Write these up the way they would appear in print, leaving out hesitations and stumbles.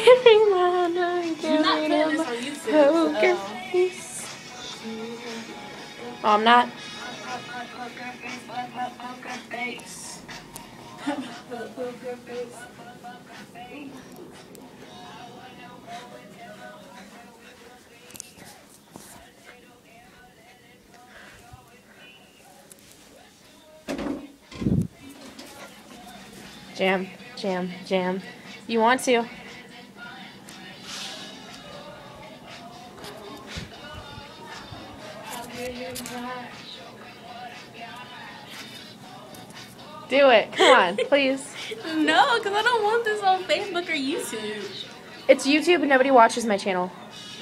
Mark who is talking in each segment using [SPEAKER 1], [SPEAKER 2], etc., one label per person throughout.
[SPEAKER 1] You're not putting this on YouTube.
[SPEAKER 2] Poker face. Oh, I'm not. Jam, jam, jam. You want to? Do it. Come on, please.
[SPEAKER 1] No, because I don't want this on Facebook or YouTube.
[SPEAKER 2] It's YouTube and nobody watches my channel.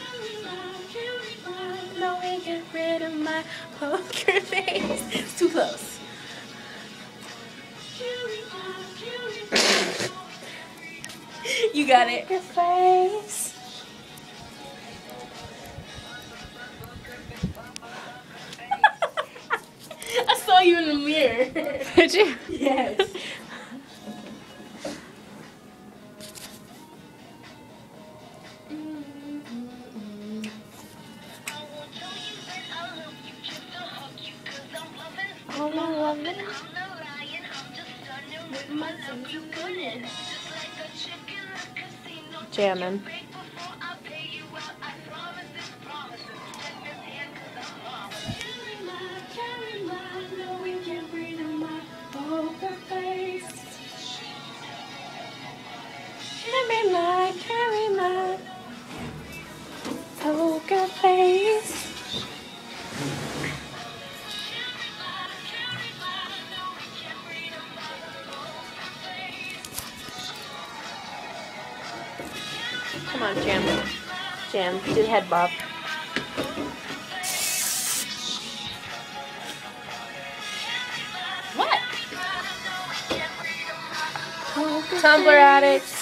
[SPEAKER 1] No way, get rid of my poker face. It's too close. You got it.
[SPEAKER 2] Your face.
[SPEAKER 1] I saw you in the mirror.
[SPEAKER 2] Did you?
[SPEAKER 1] Yes.
[SPEAKER 2] Jamming. Carry my poker face. Come on, Jam. Jam, do the head bob.
[SPEAKER 1] What?
[SPEAKER 2] Tumblr addicts.